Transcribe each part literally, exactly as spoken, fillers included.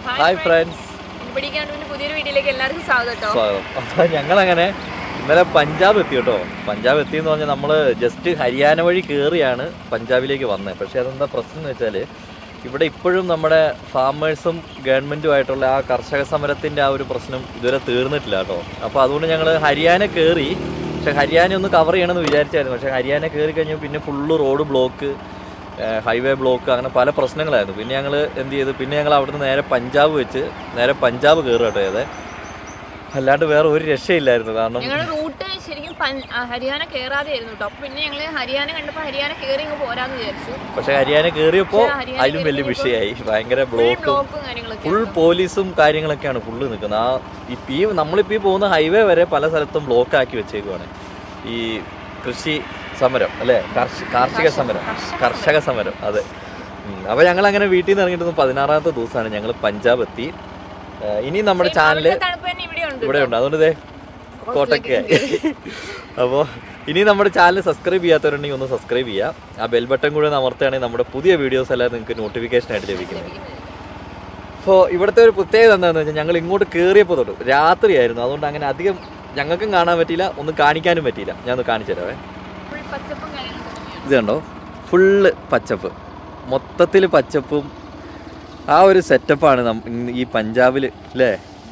Hi friends, പുതിയൊരു വീഡിയോയിലേക്ക് എല്ലാവർക്കും സ്വാഗതം. സ്വാഗതം. അപ്പോൾ ഞങ്ങളങ്ങനെ ഇന്നലെ പഞ്ചാബ് എത്തി കേട്ടോ. പഞ്ചാബ് എത്തി എന്ന് പറഞ്ഞാൽ നമ്മൾ ജസ്റ്റ് ഹരിയാന വഴി കയറിയാണ് പഞ്ചാബിലേക്ക് വന്നത്. പക്ഷേ അതെന്താ പ്രശ്നം എന്ന് വെച്ചാൽ ഇവിടെ ഇപ്പോഴും നമ്മുടെ ഫാമേഴ്സും ഗവൺമെൻറ്റുമായിട്ടുള്ള ആ കർഷക സമരത്തിൻ്റെ ആ ഒരു പ്രശ്നം ഇതുവരെ തീർന്നിട്ടില്ല കേട്ടോ. അപ്പോൾ അതുകൊണ്ട് ഞങ്ങൾ ഹരിയാന കയറി. പക്ഷേ ഹരിയാന ഒന്ന് കവർ ചെയ്യണമെന്ന് വിചാരിച്ചായിരുന്നു. പക്ഷേ ഹരിയാന കയറി കഴിഞ്ഞാൽ പിന്നെ full road block, highway block, അങ്ങനെ പല പ്രശ്നങ്ങളായിരുന്നു. പിന്നെ ഞങ്ങൾ എന്ത് ചെയ്തു, പിന്നെ ഞങ്ങൾ അവിടുന്ന് നേരെ പഞ്ചാബ് വെച്ച് നേരെ പഞ്ചാബ് കയറുക കേട്ടോ. അതെ, അല്ലാണ്ട് വേറെ ഒരു രക്ഷയില്ലായിരുന്നു. കാരണം ഞങ്ങളുടെ റൂട്ട് ശരിക്കും ഹരിയാന കയറാതെ ആയിരുന്നു കേട്ടോ. പിന്നെ ഞങ്ങൾ ഹരിയാന കണ്ടപ്പോൾ ഹരിയാന കയറി ഇങ്ങ് പോരാന്ന് വിചാരിച്ചു. പക്ഷെ ഹരിയാന കയറിയപ്പോൾ അതിലും വലിയ വിഷയമായി. ഭയങ്കര ബ്ലോക്കും ഫുൾ പോലീസും കാര്യങ്ങളൊക്കെയാണ് ഫുള്ള് നിൽക്കുന്നത്. ആ ഇപ്പം ഈ നമ്മളിപ്പോൾ ഈ പോകുന്ന ഹൈവേ വരെ പല സ്ഥലത്തും ബ്ലോക്ക് ആക്കി വെച്ചേക്കുവാണ്. ഈ കൃഷി സമരം അല്ലേ, കാർഷിക സമരം, കർഷക സമരം. അതെ. അപ്പോൾ ഞങ്ങൾ അങ്ങനെ വീട്ടിൽ നിന്ന് ഇറങ്ങിയിട്ട് പതിനാറാമത്തെ ദിവസമാണ് ഞങ്ങൾ പഞ്ചാബ് എത്തി. ഇനി നമ്മുടെ ചാനല് ഇവിടെ ഉണ്ട്, അതുകൊണ്ട് ഇതേ കോട്ടൊക്കെ. അപ്പോൾ ഇനി നമ്മുടെ ചാനൽ സബ്സ്ക്രൈബ് ചെയ്യാത്തവരുണ്ടെങ്കിൽ ഒന്ന് സബ്സ്ക്രൈബ് ചെയ്യുക. ആ ബെൽ ബട്ടൺ കൂടെ അമർത്തുകയാണെങ്കിൽ നമ്മുടെ പുതിയ വീഡിയോസ് എല്ലാം നിങ്ങൾക്ക് നോട്ടിഫിക്കേഷൻ ആയിട്ട് ലഭിക്കുന്നത്. അപ്പോൾ ഇവിടുത്തെ ഒരു പ്രത്യേകത എന്താണെന്ന് വെച്ചാൽ ഞങ്ങൾ ഇങ്ങോട്ട് കയറിയപ്പോൾ തൊട്ട് രാത്രിയായിരുന്നു. അതുകൊണ്ട് അങ്ങനെ അധികം ഞങ്ങൾക്കും കാണാൻ പറ്റിയില്ല, ഒന്നും കാണിക്കാനും പറ്റിയില്ല. ഞാൻ ഒന്ന് കാണിച്ചു തരാവേ. ഇത് കണ്ടോ, ഫുള്ള് പച്ചപ്പ്, മൊത്തത്തിൽ പച്ചപ്പും ആ ഒരു സെറ്റപ്പാണ് ഈ പഞ്ചാബിൽ അല്ലേ.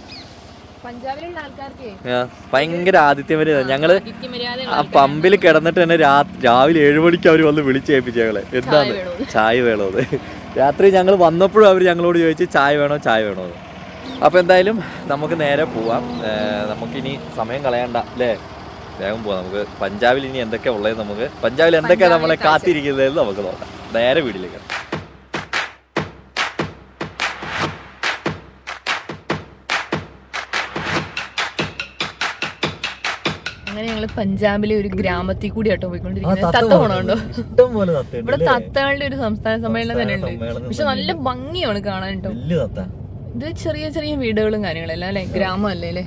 ഭയങ്കര ആതിഥ്യമര്യാദ. ഞങ്ങള് ആ പമ്പിൽ കിടന്നിട്ട് തന്നെ രാവിലെ ഏഴു മണിക്ക് അവർ വന്ന് വിളിച്ചേൽപ്പിച്ചു ഞങ്ങളെ എന്താണ് ചായ വേണോ അത്. രാത്രി ഞങ്ങൾ വന്നപ്പോഴും അവർ ഞങ്ങളോട് ചോദിച്ചു ചായ വേണോ ചായ വേണോ എന്ന്. അപ്പോൾ എന്തായാലും നമുക്ക് നേരെ പോവാം. നമുക്കിനി സമയം കളയണ്ട അല്ലേ, വേഗം പോവാം. നമുക്ക് പഞ്ചാബിൽ ഇനി എന്തൊക്കെയാണ് ഉള്ളത്, നമുക്ക് പഞ്ചാബിൽ എന്തൊക്കെയാണ് നമ്മളെ കാത്തിരിക്കുന്നതെന്ന് നമുക്ക് നോക്കാം. നേരെ വീട്ടിലേക്ക്. അങ്ങനെ ഞങ്ങള് പഞ്ചാബിലെ ഒരു ഗ്രാമത്തിൽ കൂടി ആട്ടോ പോയിക്കൊണ്ടിരിക്കുന്നത്. തത്ത പോണുണ്ടോ? ഇവിടെ തത്തകളുടെ ഒരു സംസ്ഥാന സമ്മേളനം തന്നെ ഉണ്ട്. പക്ഷെ നല്ല ഭംഗിയാണ് കാണാൻ കേട്ടോ. ഇത് ചെറിയ ചെറിയ വീടുകളും കാര്യങ്ങളെല്ലാം അല്ലെ, ഗ്രാമം അല്ലേ അല്ലേ.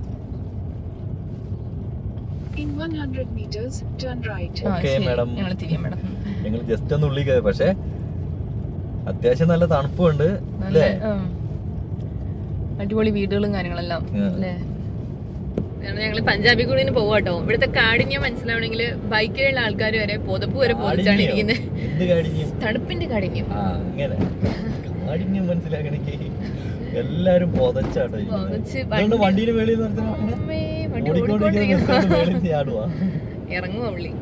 പക്ഷെ അത്യാവശ്യം നല്ല തണുപ്പുണ്ട്, അടിപൊളി വീടുകളും കാര്യങ്ങളെല്ലാം അല്ലേ. ഞങ്ങള് പഞ്ചാബി കൂടി പോവാട്ടോ. ഇവിടുത്തെ കാഠിന്യം മനസ്സിലാവണമെങ്കിൽ ബൈക്കിലുള്ള ആൾക്കാർ വരെ പുതപ്പ് വരെ പൊതിച്ചാണ് ഇരിക്കുന്നത്. തണുപ്പിന്റെ കാഠിന്യം എല്ലാരും പൊതച്ചാട്ടോ. വണ്ടിയുടെ വെളിയിൽ ഇറങ്ങുവാ പുള്ളി.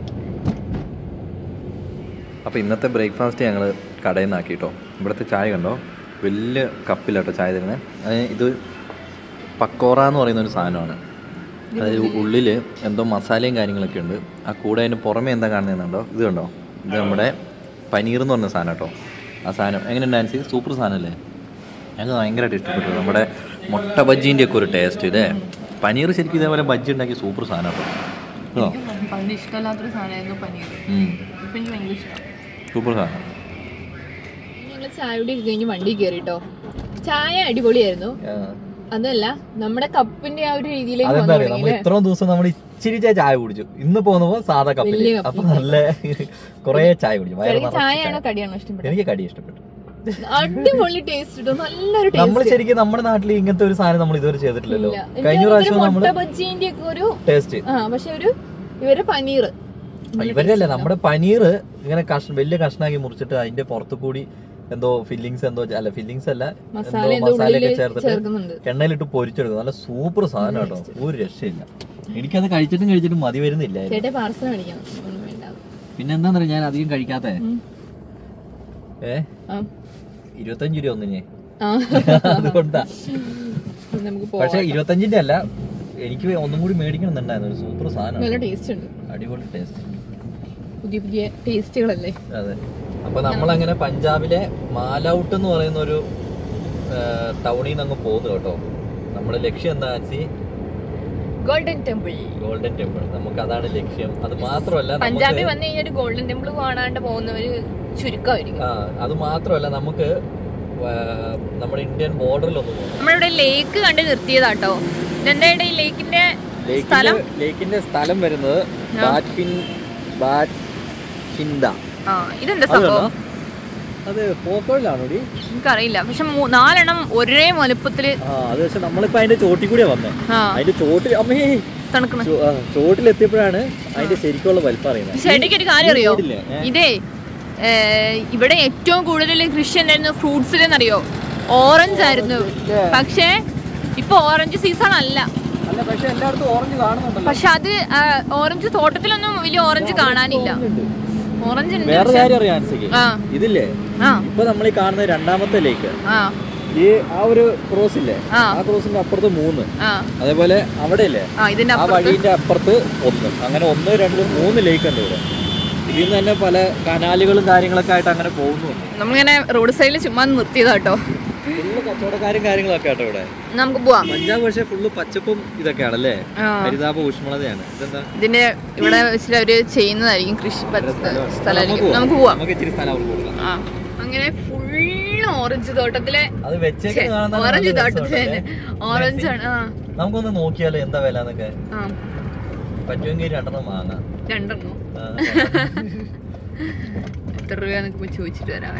അപ്പൊ ഇന്നത്തെ ബ്രേക്ക്ഫാസ്റ്റ് ഞങ്ങള് കടയിൽ നിന്ന് ആക്കിട്ടോ. ഇവിടുത്തെ ചായ കണ്ടോ, വലിയ കപ്പിലാട്ടോ ചായ തരുന്നത്. അത് ഇത് പക്കോറ എന്ന് പറയുന്ന ഒരു സാധനമാണ്. അതായത് ഉള്ളിൽ എന്തോ മസാലയും കാര്യങ്ങളൊക്കെ ഉണ്ട്. ആ കൂടെ അതിന് പുറമെ എന്താ കാണുന്നുണ്ടോ, ഇത് കണ്ടോ, ഇത് നമ്മുടെ പനീർ എന്ന് പറഞ്ഞ സാധനം കേട്ടോ. ആ സാധനം എങ്ങനെ ഡാൻസ് സൂപ്പർ സാധനമല്ലേ, ഞങ്ങൾക്ക് ഭയങ്കരമായിട്ട് ഇഷ്ടപ്പെട്ടു. നമ്മുടെ മുട്ട ബജ്ജീൻ്റെ ഒക്കെ ഒരു ടേസ്റ്റ് ഇല്ലേ. പനീർ ശരിക്കും ഇതേപോലെ ബജ്ജി ഉണ്ടാക്കി സൂപ്പർ സാധനം കേട്ടോ. സൂപ്പർ സാധനം. ഞങ്ങൾ ചായ കുടി കഴിഞ്ഞ് വണ്ടി കയറിട്ടോ. ചായ അടിപൊളിയായിരുന്നു. അതല്ല, നമ്മുടെ കപ്പിന്റെ ആ ഒരു രീതിയിലേക്ക് ഇത്രയും ദിവസം നമ്മൾ ഇച്ചിരി ചായ കുടിച്ചു. ഇന്ന് പോകുമ്പോ സാധാ കപ്പില് അപ്പൊ നല്ല കൊറേ ചായ കുടിച്ചു. ചായയാണോ കടിയാണോ ഇഷ്ടപ്പെട്ടു? എനിക്ക് കടി ഇഷ്ടപ്പെട്ടു. അടിപൊളി ടേസ്റ്റ്, നല്ലൊരു ടേസ്റ്റ്. നമ്മൾ ശരിക്കും നമ്മുടെ നാട്ടിൽ ഇങ്ങനത്തെ ഒരു സാധനം നമ്മൾ ഇതുവരെ ചെയ്തിട്ടില്ലല്ലോ. കഴിഞ്ഞ പ്രാവശ്യം നമ്മള് ബജ്ജീന്റെ ഒക്കെ ഒരു ടേസ്റ്റ്, പക്ഷെ ഒരു ഇവര് പനീർ ഇവരല്ല നമ്മുടെ പനീർ ഇങ്ങനെ കഷ്ണ വലിയ കഷ്ണാക്കി മുറിച്ചിട്ട് അതിന്റെ പുറത്തു കൂടി എന്തോ ഫില്ലിങ്സ് എന്തോ അല്ല ഫില്ലിങ്സ് അല്ല എന്തോ മസാലയൊക്കെ ചേർത്തിട്ട് എണ്ണയിലിട്ട് പൊരിച്ചെടുക്കും. നല്ല സൂപ്പർ സാധനം കേട്ടോ, ഒരു രക്ഷയില്ല. എനിക്കത് കഴിച്ചിട്ടും കഴിച്ചിട്ടും മതി വരുന്നില്ല. പിന്നെ എന്താന്ന് പറയാ, ഞാൻ അധികം കഴിക്കാത്ത ഏ ഇരുപത്തഞ്ച് രൂപ ഒന്നിന് അതുകൊണ്ടാ. പക്ഷെ ഇരുപത്തഞ്ചിന്റെ അല്ല, എനിക്ക് ഒന്നും കൂടി മേടിക്കണമെന്നുണ്ടായിരുന്നു. ഒരു സൂപ്പർ സാധനം, അടിപൊളി ടേസ്റ്റ്, പുതിയ പുതിയ ടേസ്റ്റുകളല്ലേ. അതെ. അപ്പൊ നമ്മളങ്ങനെ പഞ്ചാബിലെ മാലൌട്ട് എന്ന് പറയുന്ന ഒരു ടൗണിൽ നിന്ന് അങ്ങ് പോകുന്നു കേട്ടോ. നമ്മുടെ ലക്ഷ്യം എന്താ വെച്ചാൽ ഗോൾഡൻ ടെമ്പിൾ. ഗോൾഡൻ ടെമ്പിൾ നമുക്ക് അതാണ് ലക്ഷ്യം. അത് മാത്രമല്ല, പഞ്ചാബിൽ വന്നു കഴിഞ്ഞാൽ ഗോൾഡൻ ടെമ്പിൾ കാണാണ്ട് പോകുന്നവര് ചുരുക്കമായിരിക്കും. ആ അത് മാത്രമല്ല, നമുക്ക് നമ്മുടെ ഇന്ത്യൻ ബോർഡറിലൊന്ന് പോകണം. നമ്മളിവിടെ ലേക്ക് കണ്ട് നിർത്തിയതാട്ടോ. എന്താ ഈ ലേക്കിന്റെ സ്ഥലം? ലേക്കിന്റെ സ്ഥലം വരുന്നത് ബാറ്റ്ഹിൻഡ. ഇതെന്താ സംഭവം? അത് പോക്കോയിലാണോ? എനിക്കറിയില്ല, പക്ഷെ നാലെണ്ണം ഒരേ വലുപ്പത്തില്. അത് പക്ഷെ നമ്മളിപ്പോ അതിന്റെ ചോട്ടിൽ കൂടിയാ വന്നേ. അതിന്റെ ചോട്ടിൽ അമ്മേ തണുക്കണ ചോട്ടിലെത്തിയപ്പോഴാണ് അതിന്റെ ശരിക്കുള്ള വലിപ്പം അറിയുന്നത്. ചേട്ടിക്ക് ഒരു കാര്യം അറിയോ? ഇതേ ഇവിടെ ഏറ്റവും കൂടുതൽ കൃഷി ഉണ്ടായിരുന്നു ഫ്രൂട്ട്സിലെന്നറിയോ? ഓറഞ്ച് ആയിരുന്നു. പക്ഷെ ഇപ്പൊ ഓറഞ്ച് സീസൺ അല്ല. പക്ഷെ അത് ഓറഞ്ച് തോട്ടത്തിലൊന്നും വലിയ ഓറഞ്ച് കാണാനില്ല. ഓറഞ്ച് വേറെ കാര്യം അറിയാൻ ഇതില്ലേ, ഇപ്പൊ നമ്മൾ ഈ കാണുന്ന രണ്ടാമത്തെ ലേക്ക്, ഈ ആ ഒരു ക്രോസ് ഇല്ലേ, ആ ക്രോസിന്റെ അപ്പുറത്ത് മൂന്ന്, അതേപോലെ അവിടെ ഇല്ലേ ആ വഴിന്റെ അപ്പുറത്ത് ഒന്ന്, അങ്ങനെ ഒന്ന് രണ്ട് മൂന്ന് ലേക്ക് ഉണ്ട് ഇവിടെ. ഇതിൽ തന്നെ പല കനാലുകളും കാര്യങ്ങളൊക്കെ ആയിട്ട് അങ്ങനെ പോകുന്നു. നമ്മളിങ്ങനെ റോഡ് സൈഡിൽ ചുമ്മാ നിർത്തിയതാട്ടോ. ഫുള്ള് കച്ചവടക്കാരും കാര്യങ്ങളൊക്കെ ആട്ടോ ഇവിടെ. നമുക്ക് പോവാം. പഞ്ചാബ് പക്ഷേ ഫുള്ള് പച്ചപ്പും ഇതൊക്കെയാണല്ലേ, ഹരിതാപ ഊഷ്മളതയാണ്. ഇതെന്താ ഇതിന്റെ ഇവിടെ വെച്ചിട്ട് അവര് ചെയ്യുന്നതായിരിക്കും കൃഷി സ്ഥലമായിരിക്കും. നമുക്ക് പോവാം. നമുക്ക് ഇച്ചിരി സ്ഥലം അവർക്ക് കൊടുക്കാം. അങ്ങനെ ഫുള്ള് ഓറഞ്ച് തോട്ടത്തിലെ ഓറഞ്ച് ഓറഞ്ച് തോട്ടത്തിലെ ഓറഞ്ച് ആണ്. നമുക്കൊന്ന് നോക്കിയാലോ എന്താ വില എന്നൊക്കെ. പറ്റുമെങ്കിൽ രണ്ടെണ്ണം വാങ്ങാം. രണ്ടെണ്ണോ? എത്ര രൂപയാന്നൊക്കെ പോയി ചോദിച്ചിട്ട് വരാവേ.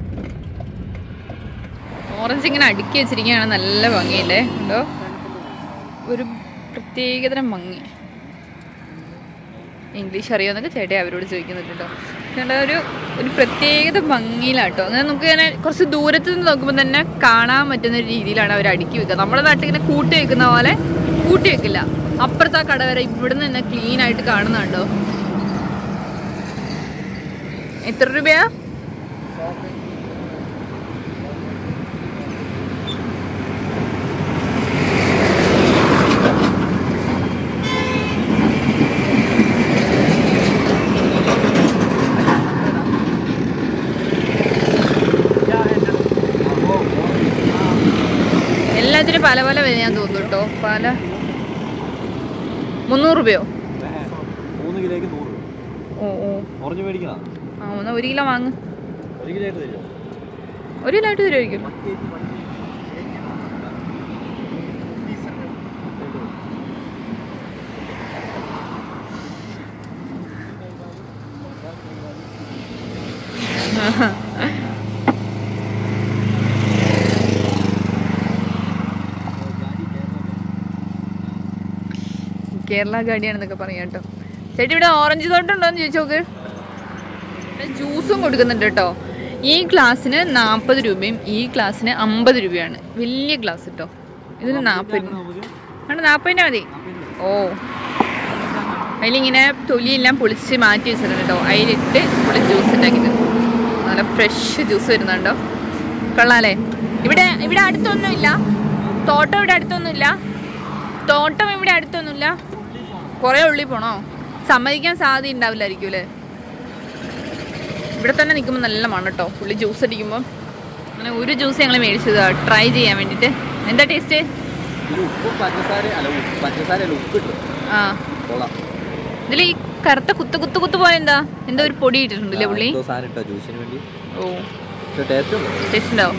ഓറഞ്ച് ഇങ്ങനെ അടുക്കി വെച്ചിരിക്കുകയാണ്, നല്ല ഭംഗിയില്ലേ ഉണ്ടോ? ഒരു പ്രത്യേകതരം ഭംഗി. ഇംഗ്ലീഷ് അറിയാമെന്നൊക്കെ ചേട്ടൻ അവരോട് ചോദിക്കുന്നുണ്ട് കേട്ടോ. ചേട്ടാ ഒരു ഒരു പ്രത്യേകത ഭംഗിയിലാട്ടോ. അങ്ങനെ നമുക്ക് ഇങ്ങനെ കുറച്ച് ദൂരത്ത് നിന്ന് നോക്കുമ്പോൾ തന്നെ കാണാൻ പറ്റുന്ന ഒരു രീതിയിലാണ് അവർ അടുക്കി വെക്കുക. നമ്മുടെ നാട്ടിൽ ഇങ്ങനെ കൂട്ടി വെക്കുന്ന പോലെ കൂട്ടി വെക്കില്ല. അപ്പുറത്തെ ആ കട വരെ ഇവിടുന്ന് തന്നെ ക്ലീൻ ആയിട്ട് കാണുന്നുണ്ടോ? എത്ര രൂപയാ? എല്ലാത്തിനും പല പല വില ഞാൻ തോന്നുന്നു കേട്ടോ. പല മുന്നൂറ് രൂപയോ? ഓ ഓ ആ എന്നാ ഒരു കിലോ വാങ്ങ്. ഒരു കിലോ ആയിട്ട് തരുമായിരിക്കും. കേരള ഗാഡിയാണെന്നൊക്കെ പറയാം കേട്ടോ. ചേട്ടി ഇവിടെ ഓറഞ്ച് തോട്ടുണ്ടോന്ന് ചോദിച്ചു നോക്ക്. ജ്യൂസും കൊടുക്കുന്നുണ്ട് കേട്ടോ. ഈ ഗ്ലാസ്സിന് നാൽപ്പത് രൂപയും ഈ ഗ്ലാസ്സിന് അമ്പത് രൂപയാണ്. വലിയ ഗ്ലാസ് കേട്ടോ. ഇതിന് നാൽപ്പത് ആണ്. നാൽപ്പതിൻ്റെ മതി. ഓ അതിലിങ്ങനെ തൊലിയെല്ലാം പൊളിച്ച് മാറ്റി വെച്ചിട്ടുണ്ട് കേട്ടോ. അതിലിട്ട് പൊളി ജ്യൂസ് ഉണ്ടാക്കിയിട്ട് നല്ല ഫ്രഷ് ജ്യൂസ് വരുന്നുണ്ടോ. കൊള്ളാല്ലേ. ഇവിടെ ഇവിടെ അടുത്തൊന്നുമില്ല തോട്ടം. ഇവിടെ അടുത്തൊന്നുമില്ല തോട്ടം. ഇവിടെ അടുത്തൊന്നുമില്ല. കുറേ ഉള്ളിൽ പോണോ? സമ്മതിക്കാൻ സാധ്യത ഉണ്ടാവില്ലായിരിക്കും അല്ലേ. ഇവിടെ തന്നെ നിൽക്കുമ്പോൾ നല്ല മണം കേട്ടോ. പുള്ളി ജ്യൂസ് അടിക്കുമ്പോൾ അങ്ങനെ ഒരു ജ്യൂസ് ഞങ്ങൾ മേടിച്ചത് ട്രൈ ചെയ്യാൻ വേണ്ടിയിട്ട്. എന്താ ടേസ്റ്റ്? ആ ഇതിൽ ഈ കറുത്ത കുത്ത് കുത്ത് കുത്ത് പോലെ എന്താ എന്തോ ഒരു പൊടി ഇട്ടിട്ടുണ്ടല്ലേ പുള്ളി? ഓ ടേസ്റ്റ് ഉണ്ടാവും.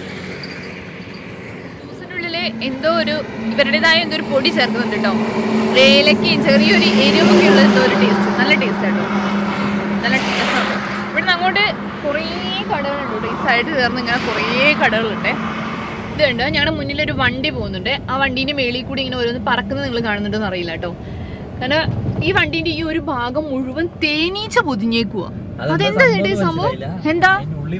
ജ്യൂസിനുള്ളിൽ എന്തോ ഒരു ഇവരുടേതായ എന്തോ ഒരു പൊടി ചേർക്കുന്നുണ്ട് കേട്ടോ. ഏലക്കയും ചെറിയൊരു എരിവൊക്കെ ഉള്ള എന്തോ ഒരു ടേസ്റ്റ്. നല്ല ടേസ്റ്റ് കേട്ടോ. നല്ല ടേസ്റ്റ് ഉണ്ട്. ഇവിടുന്ന് അങ്ങോട്ട് കുറേ കടകളുണ്ട് കേട്ടോ. ഈ സൈഡ് ചേർന്ന് ഇങ്ങനെ കുറേ കടകളുണ്ട്. ഇതുണ്ട് ഞങ്ങളുടെ മുന്നിലൊരു വണ്ടി പോകുന്നുണ്ട്. ആ വണ്ടീൻ്റെ മേളിൽ കൂടി ഇങ്ങനെ ഓരോന്ന് പറക്കുന്നത് നിങ്ങൾ കാണുന്നുണ്ടെന്ന് അറിയില്ല കേട്ടോ. കാരണം ഈ വണ്ടീന്റെ ഈ ഒരു ഭാഗം മുഴുവൻ തേനീച്ച പൊതിഞ്ഞേക്കുവാ. അതെന്താ ചേട്ടാ സംഭവം? എന്താ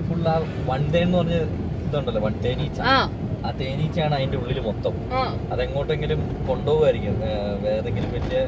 ആ തേനീച്ചയാണ് അതിന്റെ ഉള്ളിൽ മൊത്തം. അതെങ്ങോട്ടെങ്കിലും കൊണ്ടുപോകായിരിക്കും. ഏതെങ്കിലും വലിയ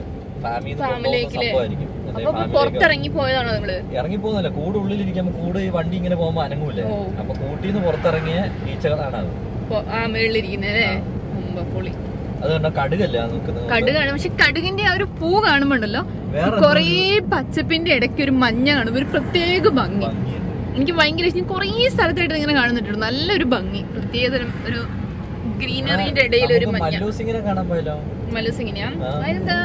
പുറത്തിറങ്ങി പോയതാണോ നിങ്ങള്? ഇറങ്ങിപ്പോന്നല്ല, കൂട് ഉള്ളിലിരിക്കുമ്പോ കൂട് ഈ വണ്ടി ഇങ്ങനെ പോകുമ്പോ അനങ്ങൂലേ. അപ്പൊ കൂട്ടിന്ന് പുറത്തിറങ്ങിയ ഈച്ചകളാണ് അത്. ആ മേളിലിരിക്കുന്നേ. പൊളി. അതുകൊണ്ടാ കടുകല്ല കടുകാണ്. പക്ഷെ കടുകിന്റെ ആ ഒരു പൂ കാണുമ്പോണ്ടല്ലോ കൊറേ പച്ചപ്പിന്റെ ഇടയ്ക്ക് ഒരു മഞ്ഞ കാണുമ്പോ ഒരു പ്രത്യേക ഭംഗി. എനിക്ക് ഭയങ്കര ഇഷ്ടം. കുറേ സ്ഥലത്തായിട്ട് ഇങ്ങനെ കാണുന്നുണ്ട്. നല്ലൊരു ഭംഗി. പ്രത്യേകതരം ഒരു ഗ്രീനറിന്റെ ഇടയിൽ ഒരു മഞ്ഞ. മല്ലൂസിങ്ങിനെയാ? അതെന്താ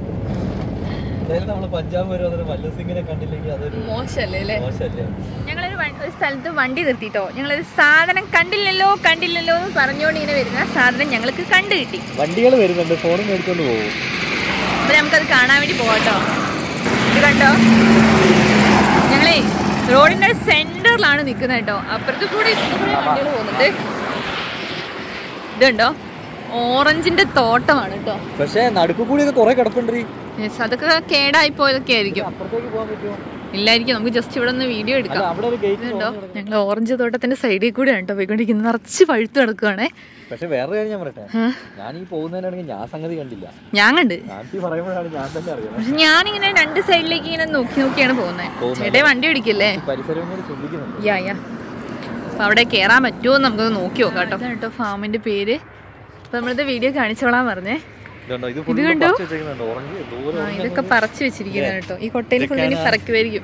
മോശല്ലേ? ഞങ്ങളൊരു ഒരു സ്ഥലത്ത് വണ്ടി നിർത്തിട്ടോ. ഞങ്ങളൊരു സാധനം കണ്ടില്ലല്ലോ കണ്ടില്ലല്ലോ എന്ന് പറഞ്ഞുകൊണ്ട് ഇങ്ങനെ വരുന്ന സാധനം ഞങ്ങൾക്ക് കണ്ടു കിട്ടി. വണ്ടികൾ വരുന്നുണ്ട്, ഫോണും മേടിച്ചോണ്ട് പോകും. അപ്പൊ നമുക്കത് കാണാൻ വേണ്ടി പോവാട്ടോ. ഇത് കണ്ടോ? ഞങ്ങളേ റോഡിന്റെ സെന്ററിലാണ് നിൽക്കുന്നത് കേട്ടോ. അപ്പുറത്ത് കൂടി വണ്ടികൾ പോകുന്നുണ്ട്. ഇതുണ്ടോ ഓറഞ്ചിന്റെ തോട്ടമാണ് കേട്ടോ. പക്ഷേ നടുക്ക് കൂടിയൊക്കെ കുറെ കിടപ്പുണ്ട്. അതൊക്കെ കേടായി പോയതൊക്കെ ആയിരിക്കും. ഇല്ലായിരിക്കും. നമുക്ക് ജസ്റ്റ് ഇവിടെ നിന്ന് വീഡിയോ എടുക്കാം. ഇതുണ്ടോ ഞങ്ങൾ ഓറഞ്ച് തോട്ടത്തിന്റെ സൈഡിൽ കൂടെ ആണ് കേട്ടോ പോയിക്കൊണ്ടിരിക്കുന്നത്. നിറച്ച് പഴുത്ത് കിടക്കുവാണേ. പക്ഷെ വേറെ കാര്യം ഞാൻ പറയട്ടെ, ഞാൻ ഈ പോകുന്നതിനാണെങ്കിൽ ഞാൻ സംഗതി കണ്ടില്ല. ഞാൻ കണ്ട് പറയുമ്പോഴാണ് ഞാൻ തന്നെ അറിയാം. പക്ഷെ ഞാനിങ്ങനെ രണ്ട് സൈഡിലേക്ക് ഇങ്ങനെ നോക്കി നോക്കിയാണ് പോകുന്നത്. ചേട്ടേ വണ്ടി ഓടിക്കില്ലേ? യാ യാ അപ്പൊ അവിടെ കേറാൻ പറ്റുമോ നമുക്ക് നോക്കി നോക്കാം കേട്ടോ. കേട്ടോ ഫാമിന്റെ പേര്. അപ്പൊ നമ്മളിത് വീഡിയോ കാണിച്ചോളാൻ പറഞ്ഞേ. ഇത് കണ്ടോ ഇതൊക്കെ പറിച്ചു വെച്ചിരിക്കുന്ന കേട്ടോ. ഈ കൊട്ടയിൽ ഫുള്ളിന് പറിക്കുമായിരിക്കും.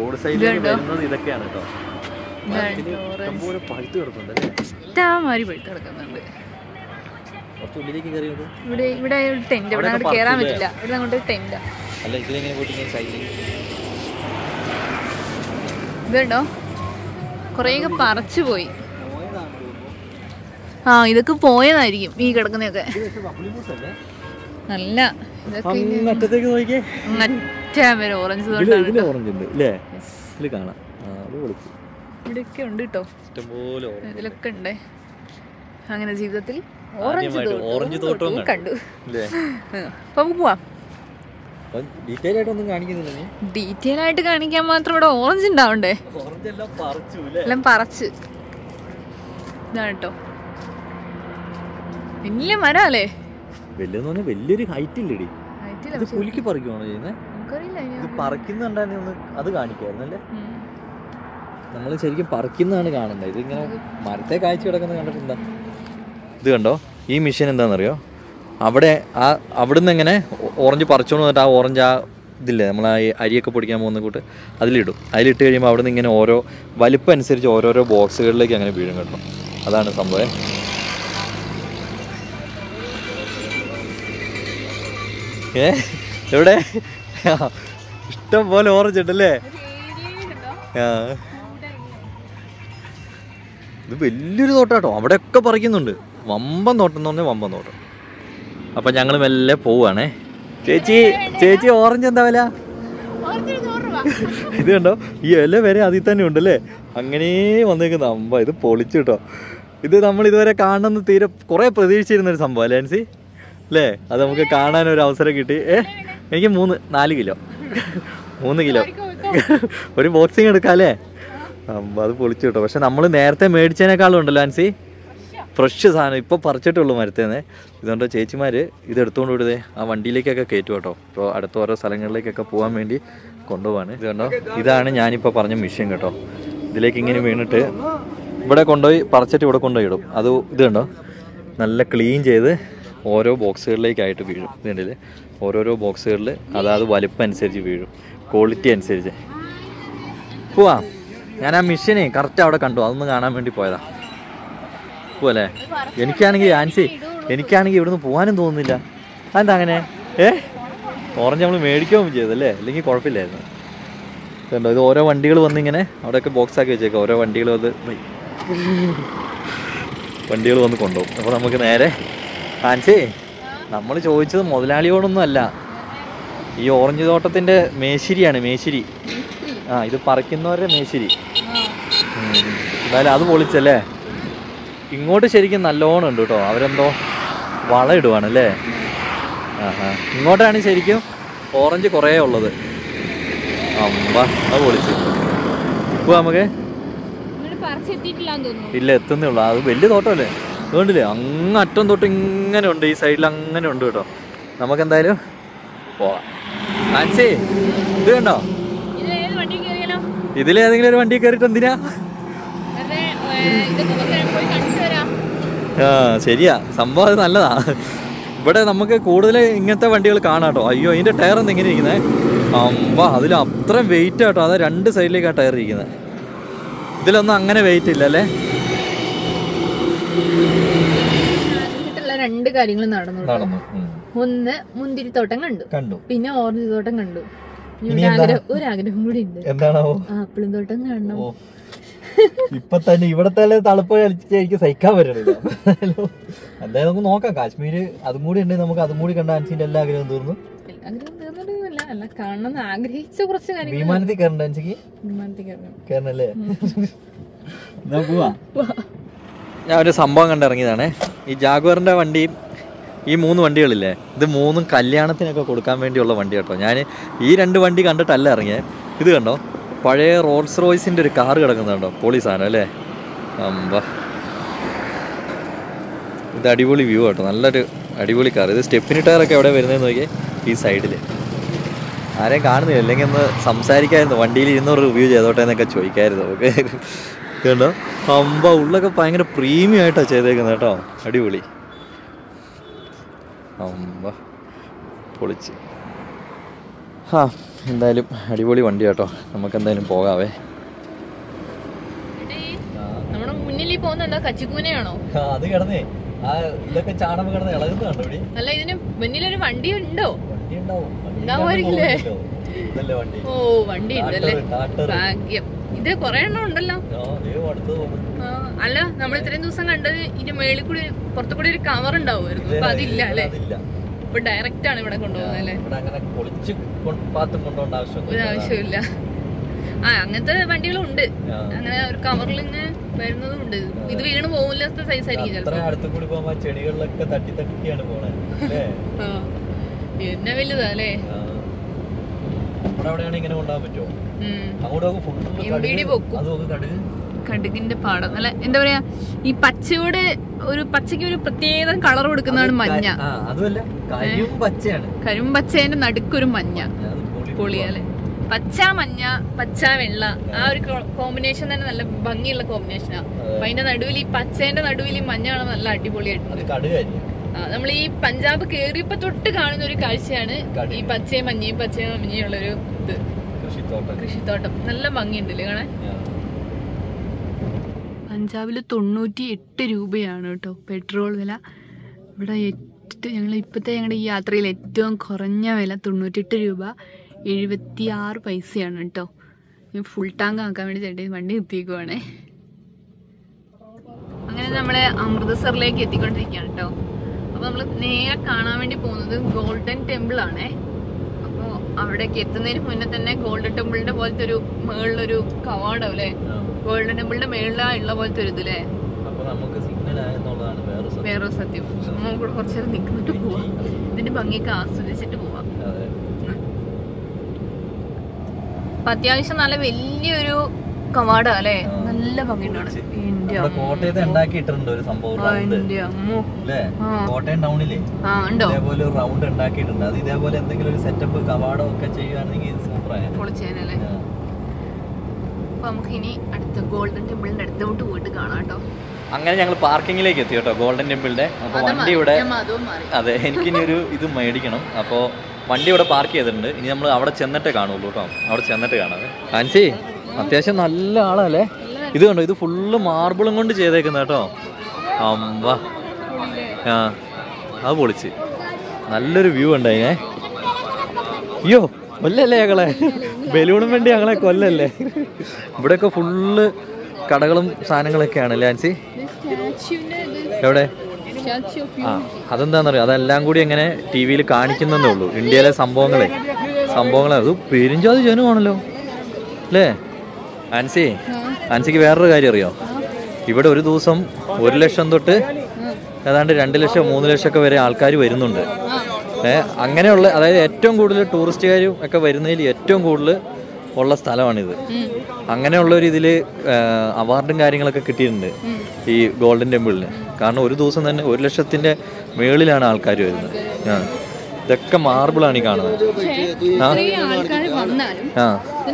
ഇഷ്ടമാതിരി പഴുത്ത് കിടക്കുന്നുണ്ട്. ഇവിടെ ഇവിടെ ടെന്റ്. ഇവിടെ അങ്ങോട്ട് കേറാൻ പറ്റില്ല. ഇവിടെ അങ്ങോട്ട് ടെന്റാ. ഇതുണ്ടോ കൊറേയൊക്കെ പറിച്ചു പോയി. ആ ഇതൊക്കെ പോയതായിരിക്കും ഈ കിടക്കുന്നതൊക്കെ. നല്ല ഓറഞ്ച് ഇവിടെയൊക്കെ ഉണ്ട് കേട്ടോ. ഇതിലൊക്കെ ഉണ്ട്. അങ്ങനെ ജീവിതത്തിൽ ഓറഞ്ച് തോട്ടം കണ്ടു. അപ്പൊ നമുക്ക് പോവാം. ഡീറ്റെയിൽ ആയിട്ട് കാണിക്കാൻ മാത്രം ഇവിടെ ഓറഞ്ച് ഉണ്ടാവണ്ടേ? എല്ലാം പറിച്ച് ഇതാണ് കേട്ടോ. വലിയ മരം അല്ലേ? വലിയൊരു ഹൈറ്റ് ഇല്ലടി. പുലിക്ക് പറിക്കുവാണോ ചെയ്യുന്നത്? ഇത് പറിക്കുന്നുണ്ടായിരുന്നു ഒന്ന് അത് കാണിക്കായിരുന്നല്ലേ? നമ്മള് ശരിക്കും പറിക്കുന്നതാണ് കാണണ്ടത്. ഇത് ഇങ്ങനെ മരത്തെ കാഴ്ച കിടക്കുന്നത് കണ്ടിട്ടുണ്ടാ? ഇത് കണ്ടോ ഈ മെഷീൻ എന്താണെന്നറിയോ? അവിടെ ആ അവിടുന്ന് എങ്ങനെ ഓറഞ്ച് പറിച്ചോണ്ട് വന്നിട്ട് ആ ഓറഞ്ച് ആ ഇതില്ലേ നമ്മൾ ആ അരിയൊക്കെ പൊടിക്കാൻ പോകുന്ന കൂട്ട് അതിലിടും. അതിലിട്ട് കഴിയുമ്പോൾ അവിടെ നിന്ന് ഇങ്ങനെ ഓരോ വലിപ്പം അനുസരിച്ച് ഓരോരോ ബോക്സുകളിലേക്ക് അങ്ങനെ വീഴും കേട്ടോ. അതാണ് സംഭവം. ഏ എവിടെ ഇഷ്ടം പോലെ ഓറഞ്ച് ഉണ്ടല്ലേ? ആ ഇത് വലിയൊരു തോട്ടാട്ടോ. അവിടെയൊക്കെ പറിക്കുന്നുണ്ട്. വമ്പൻ തോട്ടം എന്ന് പറഞ്ഞാൽ വമ്പൻ തോട്ടം. അപ്പം ഞങ്ങൾ മെല്ലെ പോവുകയാണേ. ചേച്ചി ചേച്ചി ഓറഞ്ച് എന്താ വില? ഇത് കണ്ടോ ഈ ഇല വരെ അതിൽ തന്നെ ഉണ്ടല്ലേ? അങ്ങനെ വന്നേക്കുന്ന അമ്പ. ഇത് പൊളിച്ചു കേട്ടോ. ഇത് നമ്മൾ ഇതുവരെ കാണണമെന്ന് തീരെ കുറേ പ്രതീക്ഷിച്ചിരുന്നൊരു സംഭവം അല്ലേ ആൻസി? അല്ലേ? അത് നമുക്ക് കാണാനൊരു അവസരം കിട്ടി. ഏ എനിക്ക് മൂന്ന് നാല് കിലോ മൂന്ന് കിലോ ഒരു ബോക്സിങ് എടുക്കാം അല്ലേ? അമ്പ അത് പൊളിച്ചു കേട്ടോ. പക്ഷെ നമ്മൾ നേരത്തെ മേടിച്ചതിനേക്കാളും ഉണ്ടല്ലോ ആൻസി ഫ്രഷ് സാധനം ഇപ്പോൾ പറിച്ചിട്ടുള്ളൂ മരത്തേന്ന്. ഇതുകൊണ്ട് ചേച്ചിമാർ ഇത് എടുത്തുകൊണ്ട് വിടുതേ ആ വണ്ടിയിലേക്കൊക്കെ കയറ്റും കേട്ടോ. ഇപ്പോൾ അടുത്ത ഓരോ സ്ഥലങ്ങളിലേക്കൊക്കെ പോകാൻ വേണ്ടി കൊണ്ടുപോവാണ്. ഇത് കണ്ടോ ഇതാണ് ഞാനിപ്പോൾ പറഞ്ഞ മെഷീൻ കേട്ടോ. ഇതിലേക്ക് ഇങ്ങനെ വീണിട്ട് ഇവിടെ കൊണ്ടുപോയി പറിച്ചിട്ട് ഇവിടെ കൊണ്ടുപോയി ഇടും. അത് ഇത് കണ്ടോ നല്ല ക്ലീൻ ചെയ്ത് ഓരോ ബോക്സുകളിലേക്കായിട്ട് വീഴും. ഇതുണ്ടല്ലേ ഓരോരോ ബോക്സുകളിൽ അതായത് വലിപ്പം അനുസരിച്ച് വീഴും, ക്വാളിറ്റി അനുസരിച്ച്. പോവാ ഞാൻ ആ മെഷീനെ കറക്റ്റ് അവിടെ കണ്ടു. അതൊന്ന് കാണാൻ വേണ്ടി പോയതാ. പോവല്ലേ? എനിക്കാണെങ്കിൽ ആൻസി എനിക്കാണെങ്കിൽ ഇവിടുന്ന് പോകാനും തോന്നുന്നില്ല. അതെന്താ അങ്ങനെ? ഏ ഓറഞ്ച് നമ്മൾ മേടിക്കുകയും ചെയ്തല്ലേ? അല്ലെങ്കിൽ കുഴപ്പമില്ലായിരുന്നു. കണ്ടോ ഇത് ഓരോ വണ്ടികൾ വന്നിങ്ങനെ അവിടെയൊക്കെ ബോക്സ് ആക്കി വെച്ചേക്കാം. ഓരോ വണ്ടികൾ വന്ന് വണ്ടികൾ വന്ന് കൊണ്ടുപോകും. അപ്പോൾ നമുക്ക് നേരെ ആൻസി നമ്മൾ ചോദിച്ചത് മുതലാളിയോടൊന്നും അല്ല, ഈ ഓറഞ്ച് തോട്ടത്തിൻ്റെ മേശിരിയാണ്. മേശിരി ആ ഇത് പറിക്കുന്നവരുടെ മേശിരി. എന്തായാലും അത് പൊളിച്ചല്ലേ? ഇങ്ങോട്ട് ശരിക്കും നല്ലോണം ഉണ്ട് കേട്ടോ. അവരെന്തോ വളം ഇടുവാണല്ലേ? ആ ഹാ ഇങ്ങോട്ടാണ് ശരിക്കും ഓറഞ്ച് കുറേ ഉള്ളത്. അമ്പ അത് പൊളിച്ചു. ഇപ്പോൾ നമുക്ക് ഇല്ല എത്തുന്നേ ഉള്ളൂ. അത് വലിയ തോട്ടമല്ലേ? അതുകൊണ്ടില്ലേ അങ്ങ് അറ്റം തൊട്ട് ഇങ്ങനെ ഉണ്ട്. ഈ സൈഡിൽ അങ്ങനെ ഉണ്ട് കേട്ടോ. നമുക്കെന്തായാലും പോവാം. ആൻസി ഇത് കണ്ടോ? ഇതിലേതെങ്കിലും ഒരു വണ്ടി കയറിയിട്ട് എന്തിനാ? ആ ശരിയാ സംഭവം അത് നല്ലതാ. ഇവിടെ നമുക്ക് കൂടുതൽ ഇങ്ങനത്തെ വണ്ടികൾ കാണാം കേട്ടോ. അയ്യോ അതിൻ്റെ ടയർ എന്താ ഇങ്ങനെ ഇരിക്കുന്നത്? അമ്പ അതിൽ അത്രയും വെയിറ്റ് ആട്ടോ. അത് രണ്ട് സൈഡിലേക്കാണ് ടയർ ഇരിക്കുന്നത്. ഇതിലൊന്നും അങ്ങനെ വെയിറ്റ് ഇല്ല അല്ലേ? രണ്ട് കാര്യങ്ങൾ നടന്നു. ഒന്ന് മുന്തിരിത്തോട്ടം കണ്ടു കണ്ടു പിന്നെ ഓറഞ്ച് തോട്ടം കണ്ടു. ഒരാഗ്രഹം കൂടി ഉണ്ട്. എന്താണോ? ആപ്പിളും തോട്ടം കാണണം. ഇപ്പൊ തന്നെ ഇവിടത്തെ തണുപ്പ് കളിച്ച് എനിക്ക് സഹിക്കാൻ പറ്റണില്ല. എന്തായാലും നമുക്ക് നോക്കാം. കാശ്മീര് അതും കൂടി ഉണ്ടെങ്കിൽ നമുക്ക് അതും കൂടി കണ്ട ആൻസിന്റെ എല്ലാ ആഗ്രഹം തീർന്നു. ആഗ്രഹം തീർന്നിട്ടൊന്നുമില്ല. അല്ല കാണണമെന്ന് ആഗ്രഹിച്ച കുറച്ച് കാര്യങ്ങൾ. വിമാനത്തിൽ കയറണ്ട വിമാനത്തിൽ കയറണം. കയറണല്ലേ? ഞാൻ ഒരു സംഭവം കണ്ടിറങ്ങിയതാണേ. ഈ ജാഗ്വറിന്റെ വണ്ടി, ഈ മൂന്ന് വണ്ടികളില്ലേ, ഇത് മൂന്നും കല്യാണത്തിനൊക്കെ കൊടുക്കാൻ വേണ്ടിയുള്ള വണ്ടി കേട്ടോ. ഞാൻ ഈ രണ്ട് വണ്ടി കണ്ടിട്ടല്ല ഇറങ്ങിയത്. ഇത് കണ്ടോ, പഴയ റോൾസ് റോയ്സിൻ്റെ ഒരു കാറ് കിടക്കുന്നുണ്ടോ, പൊളി സാധനം അല്ലേ. അമ്പ, ഇത് അടിപൊളി വ്യൂ കേട്ടോ, നല്ലൊരു അടിപൊളി കാർ. ഇത് സ്റ്റെപ്പിനി ടയറൊക്കെ എവിടെ വരുന്നതെന്ന് നോക്കിയാൽ ഈ സൈഡിൽ. ആരെയും കാണുന്നില്ല, അല്ലെങ്കിൽ ഒന്ന് സംസാരിക്കാമായിരുന്നു, വണ്ടിയിൽ ഇരുന്നൂറ് റിവ്യൂ ചെയ്തോട്ടെ എന്നൊക്കെ ചോദിക്കാമായിരുന്നു ഓക്കെ. കണ്ടോ, അമ്പ, ഉള്ളൊക്കെ ഭയങ്കര പ്രീമിയം ആയിട്ടാണ് ചെയ്തേക്കുന്നത് കേട്ടോ, അടിപൊളി. അമ്പ, പൊളിച്ച്. ആ, എന്തായാലും അടിപൊളി വണ്ടി കേട്ടോ, നമുക്ക് എന്തായാലും പോകാവേ. നമ്മുടെ മുന്നിൽ പോകുന്ന എന്താ, കച്ചിക്കൂനയാണോ? അത് കിടന്നേ, ആ ഇതൊക്കെ ചാണകം കിടന്ന് ഇളകുന്നുണ്ടോ ഇവിടെ? അല്ല, ഇതിന് മുന്നിലൊരു വണ്ടി ഉണ്ടോ? വണ്ടി ഉണ്ടാവും, ഉണ്ടാവുമായിരിക്കില്ലേ? ഓ, വണ്ടി ഉണ്ടല്ലേ, ഭാഗ്യം. ഇത് കൊറേ എണ്ണം ഉണ്ടല്ലോ. അല്ല, നമ്മൾ ഇത്രയും ദിവസം കണ്ടത് ഇതിന്റെ മേളിൽ കൂടി പുറത്തു കൂടി ഒരു കവർ ഉണ്ടാവുമായിരുന്നു, അപ്പൊ അതില്ല അല്ലേ? ഇപ്പൊ ഡയറക്റ്റ് ആണ് ഇവിടെ കൊണ്ടുപോകുന്നത് അല്ലേ? ഒരു ആവശ്യമില്ല. ആ, അങ്ങനത്തെ വണ്ടികളും ഉണ്ട്, അങ്ങനെ ഒരു കവറിൽ ഇങ്ങനെ വരുന്നതും ഉണ്ട്. ഇത് വീണ് പോകില്ലാത്ത സൈസ് ആയിരിക്കും ചിലപ്പോ. എന്നെ വലുതാ അല്ലേ? കടുകിന്റെ പാടം അല്ല, എന്താ പറയാ, ഈ പച്ചയോട് ഒരു പച്ചയ്ക്ക് ഒരു പ്രത്യേക കളർ കൊടുക്കുന്നതാണ് മഞ്ഞ. കരിമ്പ് പച്ചേന്റെ നടുക്കൊരു മഞ്ഞ, പൊളിയല്ലേ? പച്ച മഞ്ഞ, പച്ച വെള്ള, ആ ഒരു കോമ്പിനേഷൻ തന്നെ നല്ല ഭംഗിയുള്ള കോമ്പിനേഷനാ. അപ്പൊ അതിന്റെ നടുവിൽ ഈ പച്ചേന്റെ നടുവിൽ ഈ മഞ്ഞ കാണാൻ നല്ല അടിപൊളിയായിട്ടുണ്ട്. നമ്മൾ ഈ പഞ്ചാബ് കേറിയപ്പോ തൊട്ട് കാണുന്ന ഒരു കാഴ്ചയാണ് ഈ പച്ചയും മഞ്ഞയും പച്ചയും മഞ്ഞയും ഉള്ളൊരു ഇത്, കൃഷിത്തോട്ടം. നല്ല ഭംഗിയുണ്ടല്ലേ കാണാൻ. പഞ്ചാബില് തൊണ്ണൂറ്റി എട്ട് രൂപയാണ് കേട്ടോ പെട്രോൾ വില. ഇവിടെ ഏറ്റവും ഞങ്ങൾ ഇപ്പോഴത്തെ ഞങ്ങളുടെ ഈ യാത്രയിൽ ഏറ്റവും കുറഞ്ഞ വില തൊണ്ണൂറ്റെട്ട് രൂപ എഴുപത്തി ആറ് പൈസയാണ് കേട്ടോ. ഫുൾ ടാങ്ക് ആക്കാൻ വേണ്ടി ചേട്ടൻ വണ്ടി എത്തിക്കുവാണേ. അങ്ങനെ നമ്മള് അമൃത്സറിലേക്ക് എത്തിക്കൊണ്ടിരിക്കുകയാണ് കേട്ടോ. അപ്പൊ നമ്മള് നേരെ കാണാൻ വേണ്ടി പോകുന്നത് ഗോൾഡൻ ടെമ്പിൾ ആണേ. അപ്പൊ അവിടേക്ക് എത്തുന്നതിന് മുന്നേ തന്നെ ഗോൾഡൻ ടെമ്പിളിന്റെ പോലത്തെ ഒരു മേളിലൊരു കവാടം അല്ലേ, ഗോൾഡൻ ടെമ്പിളിന്റെ മേളിലുള്ള പോലത്തെ ഒരു ഇതല്ലേ, വേറെ സത്യം. നമുക്ക് കുറച്ചു നേരം നിൽക്കുന്നിട്ട് പോവാം, ഇതിന്റെ ഭംഗിയൊക്കെ ആസ്വദിച്ചിട്ട് പോവാം. അപ്പൊ അത്യാവശ്യം നല്ല വലിയൊരു കവാട അല്ലേ, നല്ല ഭംഗിയുണ്ടാണ്. കോട്ടയത്ത് ഉണ്ടാക്കിയിട്ടുണ്ട് ഒരു സംഭവം, കോട്ടയം ടൗണില് ഇതേപോലെ ഒരു റൗണ്ട് ഉണ്ടാക്കിയിട്ടുണ്ട്. അത് ഇതേപോലെ എന്തെങ്കിലും ഒരു സെറ്റപ്പ് കവാടം ഒക്കെ ചെയ്യുകയാണെങ്കിൽ സൂപ്പറായി പൊളിച്ചേനല്ലേ. അപ്പൊ നമുക്ക് ഇനി അടുത്ത ഗോൾഡൻ ടെമ്പിളിന്റെ അടുത്തോട്ട് പോയിട്ട് കാണാം കേട്ടോ. അങ്ങനെ ഞങ്ങൾ പാർക്കിങ്ങിലേക്ക് എത്തി കേട്ടോ, ഗോൾഡൻ ടെമ്പിളിന്റെ. അപ്പൊ വണ്ടി ഇവിടെ, അതെ, എനിക്കിനി ഒരു ഇത് മേടിക്കണം. അപ്പോൾ വണ്ടി ഇവിടെ പാർക്ക് ചെയ്തിട്ടുണ്ട്. ഇനി നമ്മൾ അവിടെ ചെന്നിട്ടേ കാണുള്ളൂ കേട്ടോ, അവിടെ ചെന്നിട്ട് കാണാതെ. ആൻസി അത്യാവശ്യം നല്ല ആളല്ലേ. ഇത് കണ്ടോ, ഇത് ഫുള്ള് മാർബിളും കൊണ്ട് ചെയ്തേക്കുന്ന കേട്ടോ. അമ്പ, ആ, അത് പൊളിച്ച് നല്ലൊരു വ്യൂ ഉണ്ട് അതിനെ. അയ്യോ കൊല്ലല്ലേ ഞങ്ങളെ, ബലൂണും വേണ്ടി ഞങ്ങളെ കൊല്ലല്ലേ. ഇവിടെയൊക്കെ ഫുള്ള് കടകളും സാധനങ്ങളൊക്കെയാണ് അല്ലേ ആൻസി? എവിടെ? ആ, അതെന്താണെന്നറിയോ, അതെല്ലാം കൂടി എങ്ങനെ ടി വിയിൽ കാണിക്കുന്നതേ ഉള്ളൂ, ഇന്ത്യയിലെ സംഭവങ്ങളെ സംഭവങ്ങളെ അത് പെരിഞ്ചാതി ജനമാണല്ലോ അല്ലേ ആൻസി? ആൻസിക്ക് വേറൊരു കാര്യം അറിയോ, ഇവിടെ ഒരു ദിവസം ഒരു ലക്ഷം തൊട്ട് ഏതാണ്ട് രണ്ട് ലക്ഷം മൂന്ന് ലക്ഷം ഒക്കെ വരെ ആൾക്കാർ വരുന്നുണ്ട്. ഏഹ് അങ്ങനെയുള്ള, അതായത് ഏറ്റവും കൂടുതൽ ടൂറിസ്റ്റുകാരും ഒക്കെ വരുന്നതിൽ ഏറ്റവും കൂടുതൽ ഉള്ള സ്ഥലമാണിത്. അങ്ങനെയുള്ളൊരു ഇതിൽ അവാർഡും കാര്യങ്ങളൊക്കെ കിട്ടിയിട്ടുണ്ട് ഈ ഗോൾഡൻ ടെമ്പിളിന്. കാരണം ഒരു ദിവസം തന്നെ ഒരു ലക്ഷത്തിന്റെ മേളിലാണ് ആൾക്കാർ വരുന്നത്. ആ, ഇതൊക്കെ മാർബിളാണ് ഈ കാണുന്നത്. ആ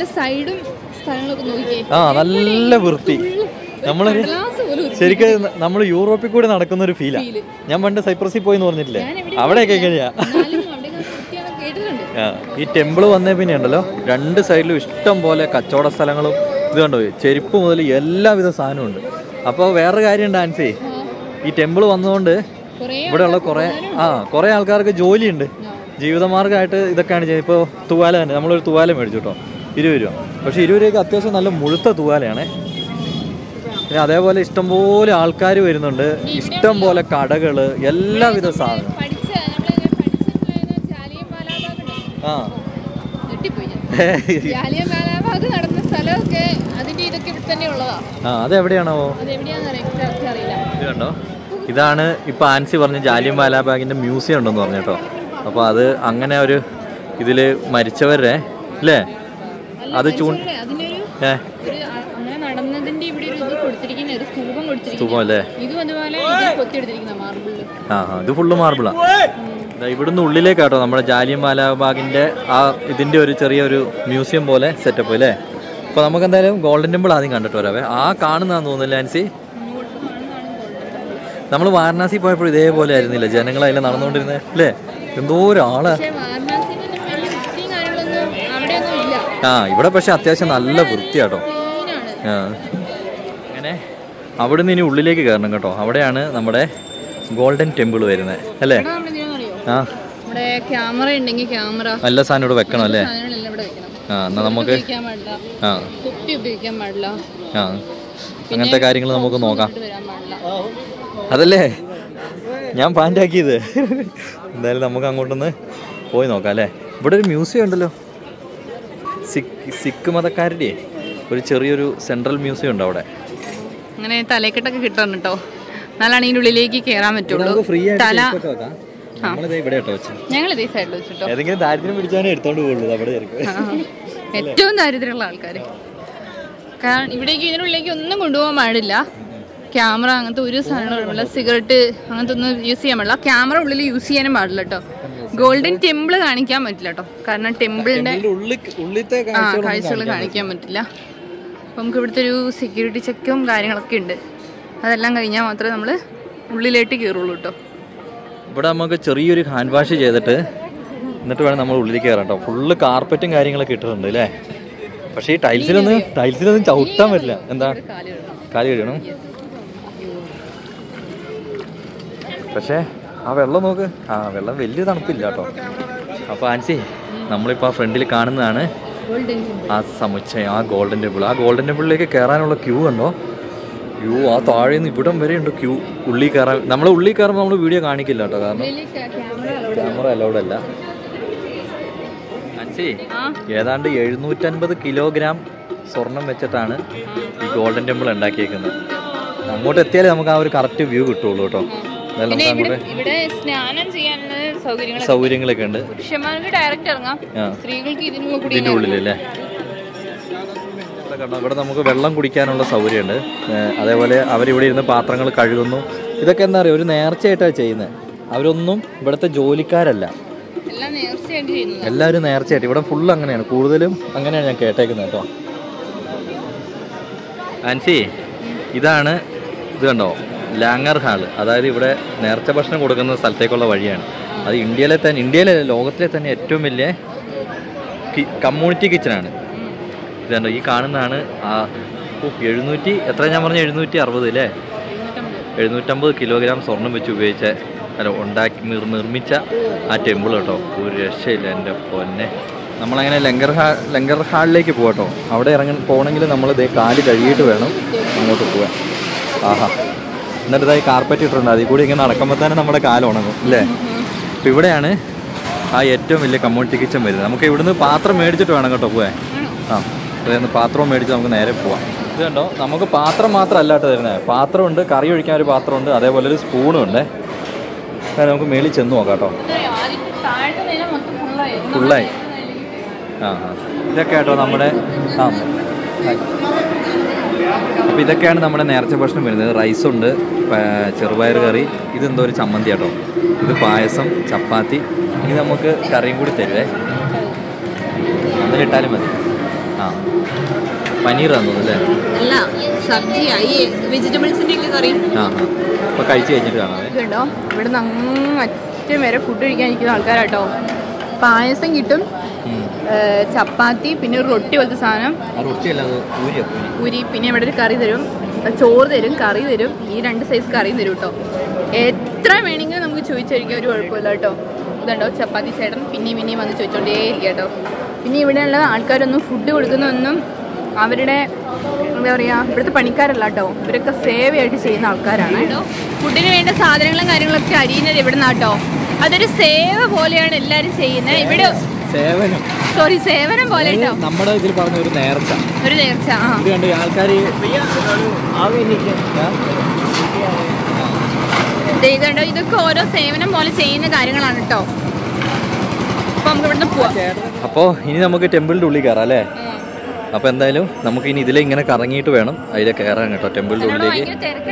ആ നല്ല വൃത്തി. നമ്മളൊരു ശരിക്കും നമ്മൾ യൂറോപ്പിൽ കൂടെ നടക്കുന്ന ഒരു ഫീലാ. ഞാൻ പണ്ട് സൈപ്രസിൽ പോയി എന്ന് പറഞ്ഞിട്ടില്ലേ, അവിടെയൊക്കെ എങ്ങനെയാ. ആ, ഈ ടെമ്പിള് വന്നേ പിന്നെ ഉണ്ടല്ലോ രണ്ട് സൈഡിലും ഇഷ്ടം പോലെ കച്ചവട സ്ഥലങ്ങളും ഇത് കണ്ടോ, ചെരുപ്പ് മുതൽ എല്ലാവിധ സാധനവും ഉണ്ട്. അപ്പോൾ വേറൊരു കാര്യം ഡാൻസേ, ഈ ടെമ്പിൾ വന്നതുകൊണ്ട് ഇവിടെയുള്ള കുറേ ആ കുറേ ആൾക്കാർക്ക് ജോലിയുണ്ട്, ജീവിതമാർഗമായിട്ട് ഇതൊക്കെയാണ് ചെയ്യുന്നത്. ഇപ്പോൾ തൂവാല തന്നെ, നമ്മളൊരു തൂവാല മേടിച്ചു കേട്ടോ, ഇരുപത് രൂപ. പക്ഷേ ഇരുപത് രൂപയ്ക്ക് അത്യാവശ്യം നല്ല മുഴുത്ത തൂവാലയാണേ. പിന്നെ അതേപോലെ ഇഷ്ടംപോലെ ആൾക്കാർ വരുന്നുണ്ട്, ഇഷ്ടം പോലെ കടകൾ, എല്ലാവിധ സാധനം. ആ ജാലിയൻവാലാബാഗ് നടന്ന സ്ഥലമൊക്കെ അതിന്റെ ഇതൊക്കെ ഇവിടെ തന്നെ ഉള്ളതാ. ആ അതെവിടെയാണോ? ഇത് കണ്ടോ, ഇതാണ് ഇപ്പൊ ആൻസി പറഞ്ഞ ജാലിയൻവാലാബാഗിന്റെ മ്യൂസിയം ഉണ്ടെന്ന് പറഞ്ഞു കേട്ടോ. അപ്പൊ അത് അങ്ങനെ ഒരു ഇതില് മരിച്ചവരെ അല്ലേ അത് ചൂ ഏ സ്തൂപം അല്ലേ? ആ ഇത് ഫുള്ള് മാർബിളാ. ഇവിടുന്ന് ഉള്ളിലേക്കാട്ടോ നമ്മുടെ ജാലിയൻവാലാബാഗിന്റെ ആ ഇതിന്റെ ഒരു ചെറിയൊരു മ്യൂസിയം പോലെ സെറ്റപ്പ് അല്ലേ. അപ്പൊ നമുക്ക് എന്തായാലും ഗോൾഡൻ ടെമ്പിൾ ആദ്യം കണ്ടിട്ട് വരാവേ. ആ കാണുന്നതാന്ന് തോന്നുന്നില്ല ആൻസി? നമ്മൾ വാരണാസി പോയപ്പോൾ ഇതേപോലെ ആയിരുന്നില്ല, ജനങ്ങളതിൽ നടന്നുകൊണ്ടിരുന്നത് അല്ലേ? എന്തോ ഒരാള്. ആ ഇവിടെ പക്ഷെ അത്യാവശ്യം നല്ല വൃത്തിയാട്ടോ. ആ അങ്ങനെ അവിടുന്ന് ഇനി ഉള്ളിലേക്ക് കയറണം കേട്ടോ. അവിടെയാണ് നമ്മുടെ ഗോൾഡൻ ടെമ്പിൾ വരുന്നത് അല്ലേ? ആ ക്യാമറ ഉണ്ടെങ്കിൽ ക്യാമറ നല്ല സാധനം ഇവിടെ വെക്കണം അല്ലേ? ആ എന്നാ നമുക്ക് ആ ആ അങ്ങനത്തെ കാര്യങ്ങൾ നമുക്ക് നോക്കാം. അതല്ലേ ഞാൻ പാൻ്റാക്കിയത്. എന്തായാലും നമുക്ക് അങ്ങോട്ടൊന്ന് പോയി നോക്കാം അല്ലേ? ഇവിടെ ഒരു മ്യൂസിയം ഉണ്ടല്ലോ, സിഖ് സിഖ് മതക്കാരുടെ ഒരു ചെറിയൊരു സെൻട്രൽ മ്യൂസിയം ഉണ്ട് അവിടെ. അങ്ങനെ തലക്കെട്ടൊക്കെ കിട്ടണം കേട്ടോ, എന്നാലാണ് ഇതിൻ്റെ ഉള്ളിലേക്ക് കയറാൻ പറ്റുള്ളൂ. തല ഏതെങ്കിലും ദാരിദ്ര്യം പിടിച്ചാണ് എടുത്തോണ്ട് പോകുള്ളൂ. അവിടെ ഏറ്റവും ദാരിദ്ര്യമുള്ള ആൾക്കാർ. കാരണം ഇവിടേക്ക് ഇതിനുള്ളിലേക്ക് ഒന്നും കൊണ്ടുപോകാൻ പാടില്ല. ക്യാമറ അങ്ങനത്തെ ഒരു സാധനങ്ങളും പാടില്ല, സിഗരറ്റ് അങ്ങനത്തെ ഒന്നും യൂസ് ചെയ്യാൻ പാടില്ല. ക്യാമറ ഉള്ളിൽ യൂസ് ചെയ്യാനും പാടില്ല കേട്ടോ. ഗോൾഡൻ ടെമ്പിൾ കാണിക്കാൻ പറ്റില്ല കേട്ടോ, കാരണം ടെമ്പിളിന്റെ ആ കാഴ്ചകൾ കാണിക്കാൻ പറ്റില്ല. അപ്പം നമുക്ക് ഇവിടുത്തെ ഒരു സെക്യൂരിറ്റി ചെക്കും കാര്യങ്ങളൊക്കെ ഉണ്ട്. അതെല്ലാം കഴിഞ്ഞാൽ മാത്രമേ നമ്മൾ ഉള്ളിലേക്ക് കയറുള്ളൂ കേട്ടോ. ഇവിടെ നമുക്ക് ചെറിയൊരു ഹാൻഡ് വാഷ് ചെയ്തിട്ട് എന്നിട്ട് വേണം നമ്മൾ ഉള്ളിലേക്ക് കയറാം കേട്ടോ. ഫുള്ള് കാർപ്പറ്റും കാര്യങ്ങളൊക്കെ ഇട്ടിട്ടുണ്ട് അല്ലേ? പക്ഷേ ഈ ടൈൽസിലൊന്നും ടൈൽസിലൊന്നും ചവിട്ടാൻ പറ്റില്ല. എന്താ കാല് കഴിയണം. പക്ഷേ ആ വെള്ളം നോക്ക്, ആ വെള്ളം വലിയ തണുപ്പില്ല കേട്ടോ. അപ്പോൾ ആൻസി നമ്മളിപ്പോൾ ആ ഫ്രണ്ടിൽ കാണുന്നതാണ് ആ സമുച്ചയം, ആ ഗോൾഡൻ ടെമ്പിൾ. ആ ഗോൾഡൻ ടെമ്പിളിലേക്ക് കയറാനുള്ള ക്യൂ ഉണ്ടോ? ക്യൂ ആ താഴെ നിന്ന് ഇവിടം വരെ ഉണ്ട് ക്യൂ. ഉള്ളിൽ കയറാൻ നമ്മൾ ഉള്ളിൽ കയറുമ്പോൾ നമ്മൾ വീഡിയോ കാണിക്കില്ല കേട്ടോ, കാരണം ക്യാമറ അലൗഡ് അല്ല. ആൻസി ഏതാണ്ട് എഴുന്നൂറ്റൻപത് കിലോഗ്രാം സ്വർണം വെച്ചിട്ടാണ് ഈ ഗോൾഡൻ ടെമ്പിൾ ഉണ്ടാക്കിയേക്കുന്നത്. അങ്ങോട്ട് എത്തിയാലേ നമുക്ക് ആ ഒരു കറക്റ്റ് വ്യൂ കിട്ടുള്ളൂ കേട്ടോ. സൗകര്യങ്ങളൊക്കെ ഉണ്ട്. ഇതിന്റെ ഉള്ളിലല്ലേ? ഇവിടെ നമുക്ക് വെള്ളം കുടിക്കാനുള്ള സൗകര്യമുണ്ട്. അതേപോലെ അവരിവിടെ ഇരുന്ന് പാത്രങ്ങൾ കഴുകുന്നു. ഇതൊക്കെ എന്താ പറയുക, ഒരു നേർച്ചയായിട്ടാണ് ചെയ്യുന്നത്. അവരൊന്നും ഇവിടുത്തെ ജോലിക്കാരല്ല, എല്ലാവരും നേർച്ചയായിട്ട്. ഇവിടെ ഫുള്ള് അങ്ങനെയാണ്, കൂടുതലും അങ്ങനെയാണ് ഞാൻ കേട്ടേക്കുന്നത് കേട്ടോ. ആൻസി ഇതാണ്, ഇത് കണ്ടോ, ലാങ്ങർ ഹാള്. അതായത് ഇവിടെ നേർച്ച ഭക്ഷണം കൊടുക്കുന്ന സ്ഥലത്തേക്കുള്ള വഴിയാണ്. അത് ഇന്ത്യയിലെ തന്നെ ഇന്ത്യയിലെ ലോകത്തിലെ തന്നെ ഏറ്റവും വലിയ കമ്മ്യൂണിറ്റി കിച്ചനാണ്. ഇതുണ്ടോ, ഈ കാണുന്നതാണ് ആ എഴുന്നൂറ്റി എത്ര ഞാൻ പറഞ്ഞ എഴുന്നൂറ്റി അറുപത് അല്ലേ? എഴുന്നൂറ്റമ്പത് കിലോഗ്രാം സ്വർണം വെച്ച് ഉപയോഗിച്ച അല്ല ഉണ്ടാക്കി നിർ നിർമ്മിച്ച ആ ടെമ്പിൾ കേട്ടോ. ഒരു രക്ഷയില്ല എൻ്റെ പൊന്നെ. നമ്മളങ്ങനെ ലങ്കർ ഹാ ലങ്കർ ഹാളിലേക്ക് പോകട്ടോ. അവിടെ ഇറങ്ങി പോകണമെങ്കിൽ നമ്മൾ ഇതേ കാല് കഴുകിയിട്ട് വേണം അങ്ങോട്ട് പോകാൻ. ആഹാ, എന്നിട്ട് ഇതായി കാർപ്പറ്റ് ഇട്ടിട്ടുണ്ട്. അതിൽ കൂടി ഇങ്ങനെ നടക്കുമ്പോൾ തന്നെ നമ്മുടെ കാല് ഉണങ്ങും അല്ലേ? അപ്പം ഇവിടെയാണ് ആ ഏറ്റവും വലിയ കമ്മ്യൂണിറ്റി കിച്ചൺ വരുന്നത്. നമുക്ക് ഇവിടുന്ന് പാത്രം മേടിച്ചിട്ട് വേണം കേട്ടോ പോകാൻ. ആ അതായത് പാത്രവും മേടിച്ച് നമുക്ക് നേരെ പോവാം. ഇത് കണ്ടോ, നമുക്ക് പാത്രം മാത്രമല്ല കേട്ടോ തരുന്നത്. പാത്രമുണ്ട്, കറി ഒഴിക്കാൻ ഒരു പാത്രമുണ്ട്, അതേപോലെ ഒരു സ്പൂണും ഉണ്ട്. അതായത് നമുക്ക് മേളിൽ ചെന്ന് നോക്കാം കേട്ടോ. ഫുള്ളായി. ആ ആ ഇതൊക്കെ കേട്ടോ നമ്മുടെ ആ അപ്പോൾ ഇതൊക്കെയാണ് നമ്മുടെ നേർച്ച ഭക്ഷണം വരുന്നത്. റൈസുണ്ട്, ചെറുപയർ കറി, ഇതെന്തോ ഒരു ചമ്മന്തി കേട്ടോ, ഇത് പായസം, ചപ്പാത്തി. ഇനി നമുക്ക് കറിയും കൂടി തരുവേ, അതിലിട്ടാലും മതി. ആ പനീർ തന്നു അല്ലേ? അല്ല സബ്ജി വെജിറ്റബിൾസിന്റെ കറി. ആ ആ അപ്പോൾ കഴിച്ച് കഴിഞ്ഞിട്ട് കാണാം കേട്ടോ. ഇവിടെ നിന്ന് അങ്ങ് അറ്റം വരെ ഫുഡ് കഴിക്കാൻ ഇരിക്കുന്ന ആൾക്കാരാട്ടോ. പായസം കിട്ടും, ചപ്പാത്തി, പിന്നെ ഒരു റൊട്ടി പോലത്തെ സാധനം, പൂരി, പിന്നെ ഇവിടെ ഒരു കറി തരും, ചോറ് തരും, കറി തരും, ഈ രണ്ട് സൈസ് കറിയും തരും കേട്ടോ. എത്ര വേണമെങ്കിലും നമുക്ക് ചോദിച്ചായിരിക്കും, ഒരു കുഴപ്പമില്ല കേട്ടോ. ഇതുണ്ടോ ചപ്പാത്തി ചേട്ടൻ പിന്നെയും പിന്നെയും വന്ന് ചോദിച്ചോണ്ടേ ഇരിക്കുക കേട്ടോ. പിന്നെ ഇവിടെയുള്ള ആൾക്കാരൊന്നും ഫുഡ് കൊടുക്കുന്നതൊന്നും അവരുടെ എന്താ പറയുക, ഇവിടുത്തെ പണിക്കാരല്ല കേട്ടോ, ഇവരൊക്കെ സേവയായിട്ട് ചെയ്യുന്ന ആൾക്കാരാണ് കേട്ടോ. ഫുഡിന് വേണ്ട സാധനങ്ങളും കാര്യങ്ങളൊക്കെ അരിയുന്നത് ഇവിടെ നിന്നാട്ടോ. അതൊരു സേവ പോലെയാണ് എല്ലാവരും ചെയ്യുന്നത്. ഇവിടെ സേവനം സോറി സേവനം പോലെ നമ്മുടെ ഇതിൽ പറഞ്ഞ ഒരു നേർച്ച. ഒരു നേർച്ച. ഇത് കണ്ട് ആൾക്കാർ ഇതുണ്ടോ, ഇതൊക്കെ ഓരോ സേവനം പോലെ ചെയ്യുന്ന കാര്യങ്ങളാണ് കേട്ടോ. അപ്പൊ നമുക്ക് ഇവിടുന്ന് പോവാം. അപ്പോൾ ഇനി നമുക്ക് ടെമ്പിളിന്റെ ഉള്ളിൽ കയറാം അല്ലേ? അപ്പൊ എന്തായാലും നമുക്ക് ഇനി ഇതിലെ ഇങ്ങനെ കറങ്ങിയിട്ട് വേണം അതിലെ കയറാൻ കേട്ടോ, ടെമ്പിളിന്റെ ഉള്ളിലേക്ക്.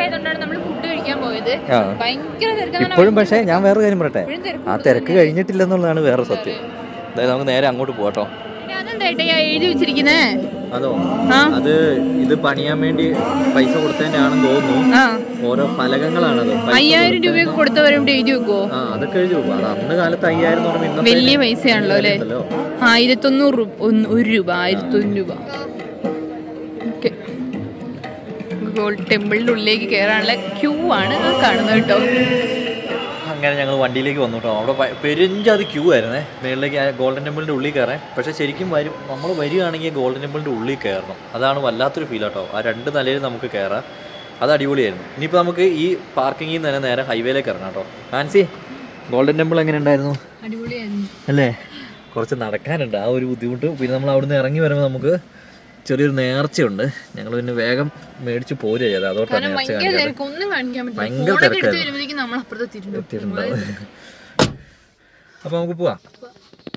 ഇപ്പോഴും പക്ഷേ ഞാൻ വേറെ കാര്യം പറയട്ടെ, ആ തിരക്ക് കഴിഞ്ഞിട്ടില്ലെന്നുള്ളതാണ് വേറെ സത്യം. അതായത് നമുക്ക് നേരെ അങ്ങോട്ട് പോകട്ടോ. എഴുതി വെച്ചിരിക്കുന്നേ അതോ അത് ഇത് പണിയാൻ വേണ്ടി പൈസ കൊടുത്തതിന്റെ ആണെന്ന് തോന്നുന്നു. ഓരോ ഫലകങ്ങളാണത്. അയ്യായിരം രൂപയൊക്കെ കൊടുത്തവരും എഴുതി വെക്കുവോ? ആ അതൊക്കെ എഴുതി വെക്കും. അത് അന്ന് കാലത്ത് അയ്യായിരം എന്ന് പറയുമ്പോൾ വലിയ പൈസയാണല്ലോ അല്ലേ? ആയിരത്തൊന്നൂറ് രൂപ, ഒരു രൂപ, ആയിരത്തൊന്ന് രൂപ. ഓക്കെ, ഗോൾഡ് ടെമ്പിളിന്റെ ഉള്ളിലേക്ക് കയറാനുള്ള ക്യൂ ആണ് കാണുന്നത് കേട്ടോ. അങ്ങനെ ഞങ്ങൾ വണ്ടിയിലേക്ക് വന്നു കേട്ടോ. അവിടെ പെരിഞ്ചാതി ക്യൂ ആയിരുന്നേ മേളിലേക്ക് ഗോൾഡൻ ടെമ്പിളിൻ്റെ ഉള്ളിൽ കയറാൻ. പക്ഷേ ശരിക്കും വരും, നമ്മൾ വരികയാണെങ്കിൽ ഗോൾഡൻ ടെമ്പിളിൻ്റെ ഉള്ളിൽ കയറണം. അതാണ് വല്ലാത്തൊരു ഫീൽ കേട്ടോ. ആ രണ്ട് നിലയിൽ നമുക്ക് കയറാം, അത് അടിപൊളിയായിരുന്നു. ഇനിയിപ്പോൾ നമുക്ക് ഈ പാർക്കിങ്ങിൽ നിന്ന് തന്നെ നേരെ ഹൈവേയിലേക്ക് ഇറങ്ങാം കേട്ടോ. ആൻസി, ഗോൾഡൻ ടെമ്പിൾ എങ്ങനെ ഉണ്ടായിരുന്നു? അടിപൊളിയായിരുന്നു അല്ലേ? കുറച്ച് നടക്കാനുണ്ട്, ആ ഒരു ബുദ്ധിമുട്ട്. പിന്നെ നമ്മൾ അവിടുന്ന് ഇറങ്ങി വരുമ്പോൾ നമുക്ക് ചെറിയൊരു നേർച്ചയുണ്ട്. ഞങ്ങൾ പിന്നെ വേഗം മേടിച്ച് പോരുക ചെയ്തത്. അതോട്ടാണ് നേർച്ച ഭയങ്കര തിരക്കായിരുന്നു. അപ്പൊ നമുക്ക് പോവാം.